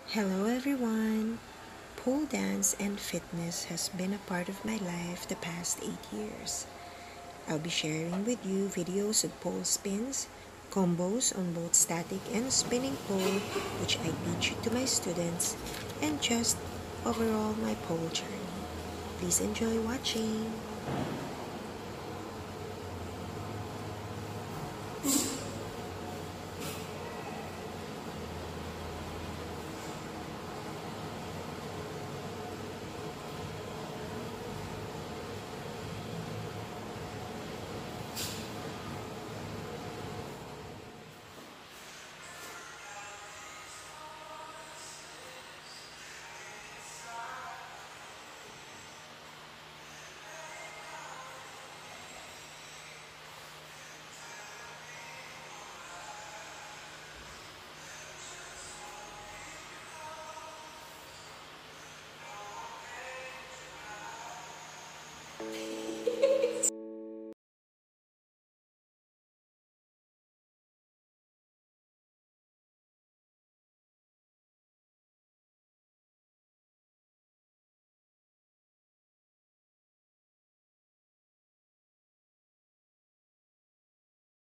Hello everyone! Pole dance and fitness has been a part of my life the past 8 years. I'll be sharing with you videos of pole spins, combos on both static and spinning pole which I teach to my students, and just overall my pole journey. Please enjoy watching!